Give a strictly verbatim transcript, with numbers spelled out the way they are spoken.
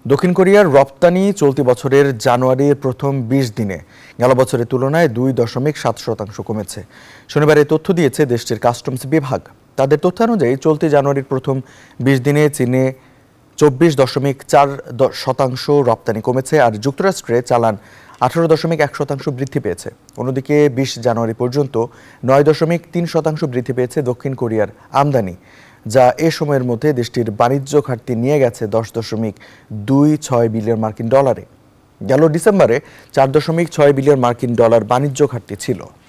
দক্ষিণ কোরিয়ার রপ্তানি চলতি বছরের জানুয়ারির প্রথম বিশ দিনে গেল বছরের তুলনায় দুই দশমিক সাত শতাংশ কমেছে। শনিবার এই তথ্য দিয়েছে দেশটির কাস্টমস বিভাগ। তাদের তথ্যানুযায়ী চলতি জানুয়ারির প্রথম বিশ দিনে চীনে চব্বিশ দশমিক চার শতাংশ রপ্তানি কমেছে, আর যুক্তরাষ্ট্রে চালান আঠারো দশমিক এক শতাংশ বৃদ্ধি পেয়েছে। অন্যদিকে বিশ জানুয়ারি পর্যন্ত নয় দশমিক তিন শতাংশ বৃদ্ধি পেয়েছে দক্ষিণ কোরিয়ার আমদানি, যা এ সময়ের মধ্যে দেশটির বাণিজ্য ঘাটতি নিয়ে গেছে দশ দশমিক দুই ছয় বিলিয়ন মার্কিন ডলারে। গেল ডিসেম্বরে চার দশমিক ছয় বিলিয়ন মার্কিন ডলার বাণিজ্য ঘাটতি ছিল।